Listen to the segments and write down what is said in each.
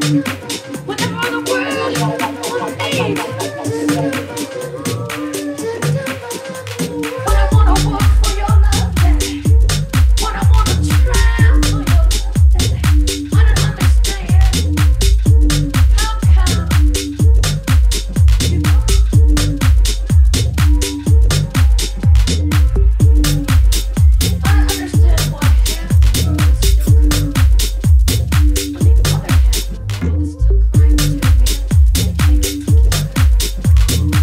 Whenever the world needs. When I wanna walk for your love, daddy. When I wanna try for your love, daddy. I don't understand how come you go. I don't understand why half the world is still crying. When the other half of the world is still crying too, man. They can't get together.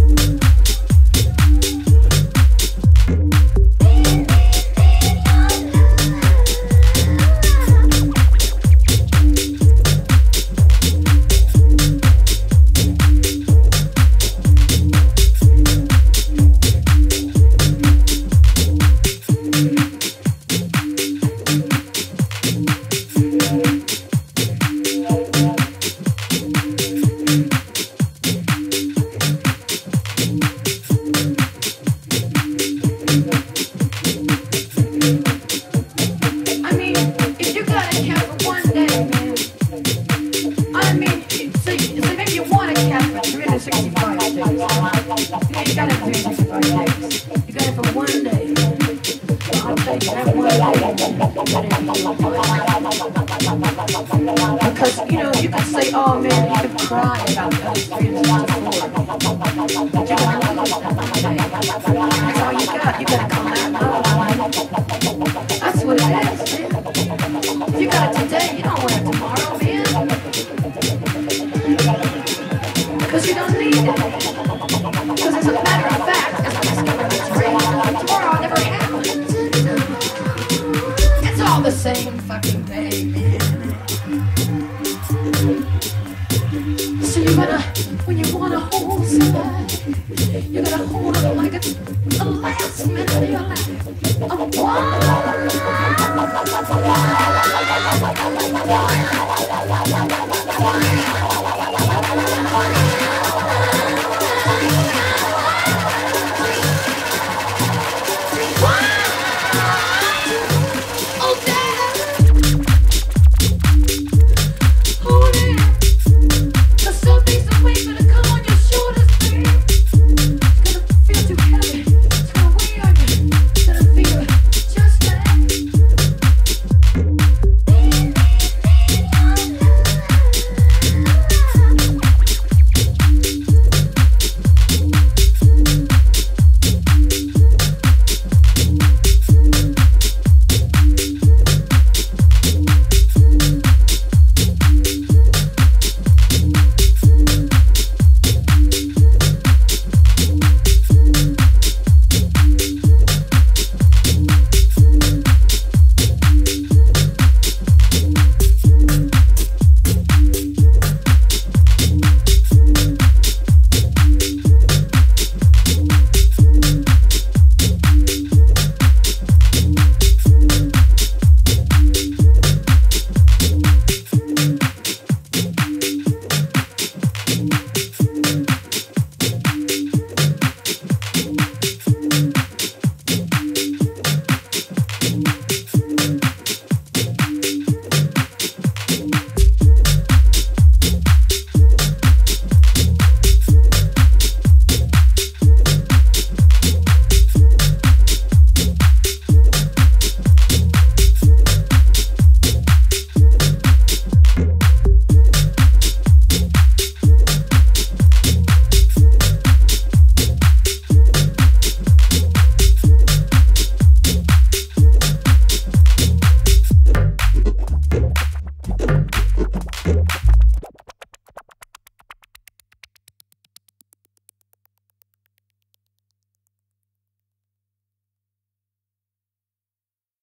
I mean, if you got a cat for one day, man. I mean, so maybe you want a cat for 365 days. Yeah, you got it for 365 days. You got it for one day. I'll tell you, that one day, because, you know, you could say, oh man, you could cry about those 364. But you gotta love that one day. That's all you got. You gotta come out. That's what it is, man. If you got it today, you don't want it tomorrow, man. Because you don't need it. Because as a matter of fact, as I discovered this race, tomorrow never happened. It's all the same fucking day, man. So you gotta, when you wanna hold somebody, you gotta hold them like it's the last minute of your life. Oh, wow.